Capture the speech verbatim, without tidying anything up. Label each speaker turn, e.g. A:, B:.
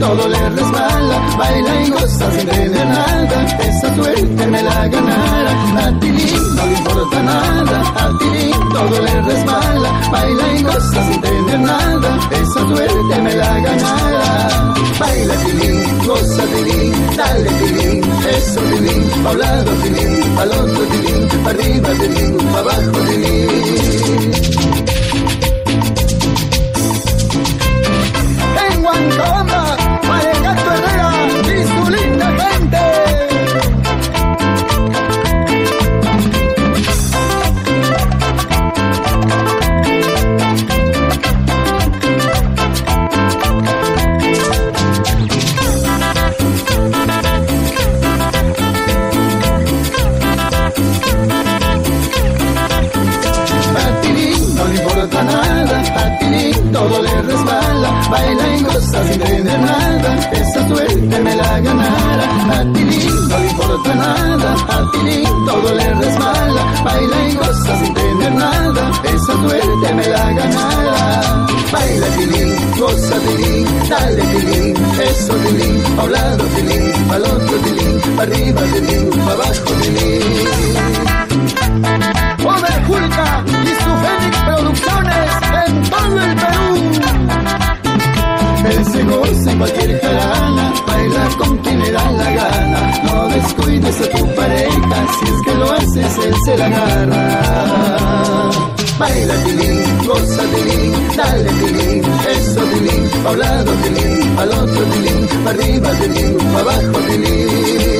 A: todo le resbala, baila y goza sin tener nada, esa suerte me la ganara. A Tilín no le importa nada, a Tilín todo le resbala, baila y goza sin tener nada, esa suerte me la ganara. Baila Tilín, goza Tilín, dale Tilín, eso Tilín, pa' un lado Tilín, pa'l otro Tilín, pa' arriba Tilín, pa' abajo Tilín. En Huancabamba, Mariacato Herrera y su linda gente. Todo le resbala, baila y goza sin tener nada, esa suerte me la ganara. A Tilín no le importa nada, a Tilín todo le resbala, baila y goza sin tener nada, esa suerte me la ganara. Baila Tilín, goza Tilín, dale Tilín, eso Tilín, pa' un lado Tilín, pa'l otro Tilín, pa' arriba Tilín, pa' abajo Tilín. Poder Julka y su Fénix Producciones en todo el Perú. Él se goza en cualquier jarana, baila con quien le da la gana. No descuides a tu pareja, si es que lo haces él se la agarra. Baila Tilín, goza Tilín, dale Tilín, eso Tilín, pa' un lado Tilín, pa'l otro Tilín, pa' arriba Tilín, pa' abajo Tilín.